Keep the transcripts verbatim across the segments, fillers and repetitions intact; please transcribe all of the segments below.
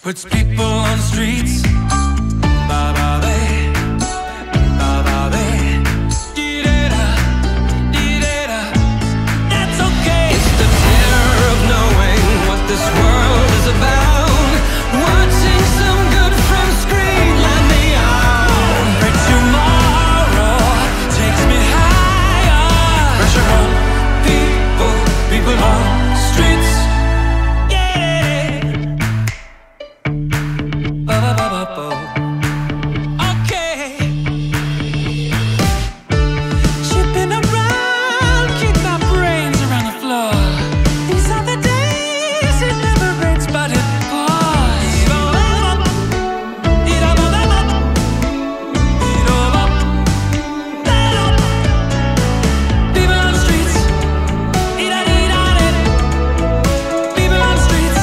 Puts people on streets. Ba-ba-ba, ba-ba-ba, dee-da-da, dee-da-da. That's okay. It's the terror of knowing what this world is about. Watching some good from screen, let me out. But tomorrow takes me higher. Pressure on people, people on streets. Okay. Chipping around, kick my brains around the floor. These are the days, it never rains, but it pours. People on streets. People on streets.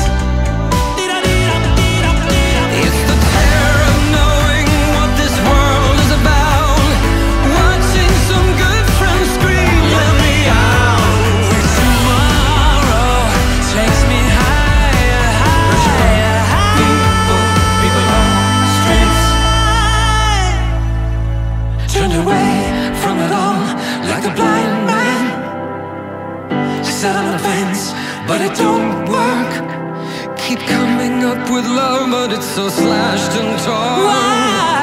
It's the terror of knowing what this world is about. Watching some good from screen, let me out. Tomorrow takes me higher, higher, higher. People, people on streets. Turned away from it all like a blind man. Sat on a fence, but it don't work. Keep coming up with love, but it's so slashed and torn. Why?